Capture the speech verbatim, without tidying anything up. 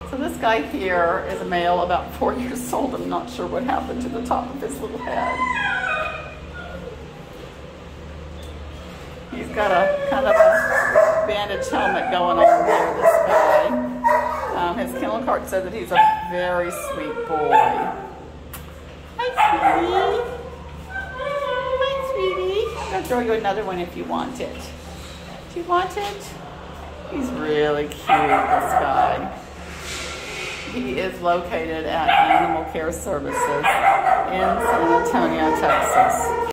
So this guy here is a male, about four years old. I'm not sure what happened to the top of his little head. He's got a kind of a bandage helmet going on there, this guy. Um, his kennel card said that he's a very sweet boy. Hi, sweetie. Hi, sweetie. I'm going to throw you another one if you want it. Do you want it? He's really cute, this guy. He is located at Animal Care Services in San Antonio, Texas.